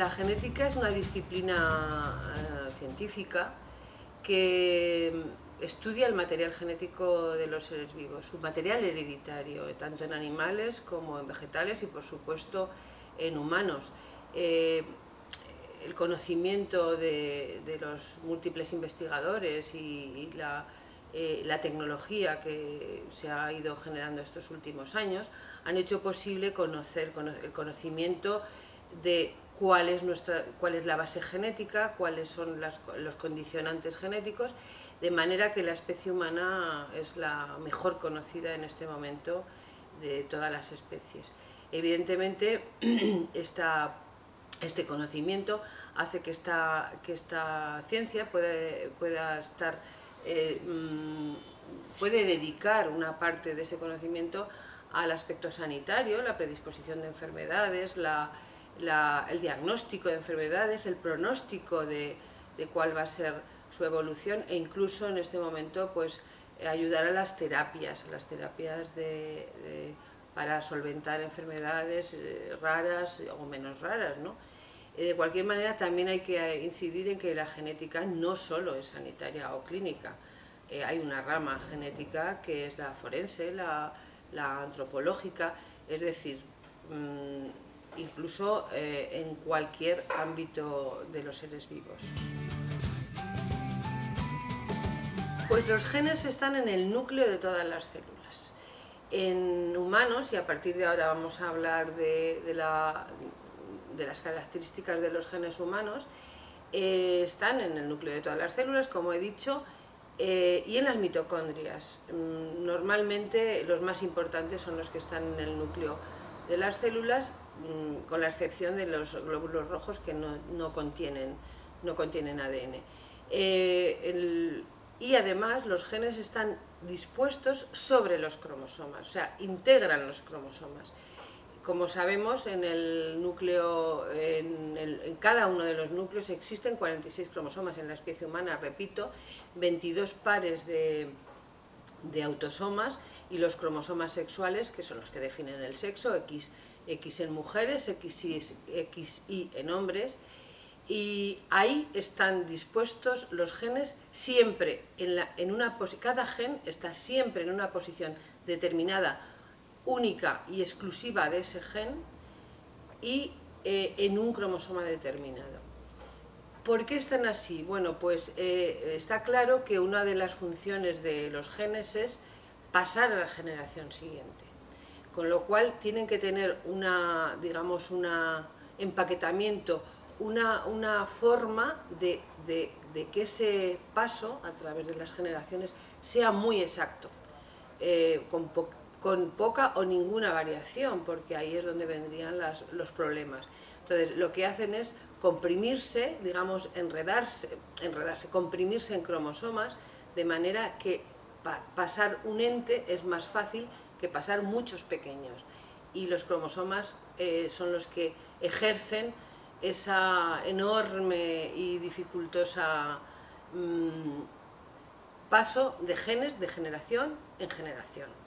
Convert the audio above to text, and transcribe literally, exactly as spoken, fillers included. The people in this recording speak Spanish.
la genética es una disciplina eh, científica que estudia el material genético de los seres vivos, su material hereditario, tanto en animales como en vegetales y por supuesto en humanos. Eh, el conocimiento de, de los múltiples investigadores y, y la, eh, la tecnología que se ha ido generando estos últimos años han hecho posible conocer el conocimiento de cuál es, nuestra, cuál es la base genética, cuáles son las, los condicionantes genéticos, de manera que la especie humana es la mejor conocida en este momento de todas las especies. Evidentemente, esta Este conocimiento hace que esta, que esta ciencia puede, pueda estar, eh, puede dedicar una parte de ese conocimiento al aspecto sanitario, la predisposición de enfermedades, la, la, el diagnóstico de enfermedades, el pronóstico de, de cuál va a ser su evolución e incluso en este momento pues, ayudar a las terapias, las terapias de, de, para solventar enfermedades raras o menos raras, ¿no? De cualquier manera, también hay que incidir en que la genética no solo es sanitaria o clínica. Eh, hay una rama genética que es la forense, la, la antropológica, es decir, mmm, incluso eh, en cualquier ámbito de los seres vivos. Pues los genes están en el núcleo de todas las células. En humanos, y a partir de ahora vamos a hablar de, de, la, de las características de los genes humanos, eh, están en el núcleo de todas las células, como he dicho, eh, y en las mitocondrias. Normalmente los más importantes son los que están en el núcleo de las células, con la excepción de los glóbulos rojos que no, no, contienen, no contienen A D N. Eh, el, y además los genes están dispuestos sobre los cromosomas, o sea, integran los cromosomas. Como sabemos, en el núcleo, en, el, en cada uno de los núcleos existen cuarenta y seis cromosomas en la especie humana, repito, veintidós pares de, de autosomas y los cromosomas sexuales, que son los que definen el sexo, X, X en mujeres, X Y, X Y en hombres. Y ahí están dispuestos los genes siempre, en la, en una, cada gen está siempre en una posición determinada, única y exclusiva de ese gen y eh, en un cromosoma determinado. ¿Por qué están así? Bueno, pues eh, está claro que una de las funciones de los genes es pasar a la generación siguiente, con lo cual tienen que tener una, digamos, un empaquetamiento, Una, una forma de, de, de que ese paso a través de las generaciones sea muy exacto, eh, con, po con poca o ninguna variación, porque ahí es donde vendrían las, los problemas. Entonces, lo que hacen es comprimirse, digamos, enredarse, enredarse, comprimirse en cromosomas, de manera que pa pasar un ente es más fácil que pasar muchos pequeños. Y los cromosomas eh, son los que ejercen esa enorme y dificultosa mmm, paso de genes de generación en generación.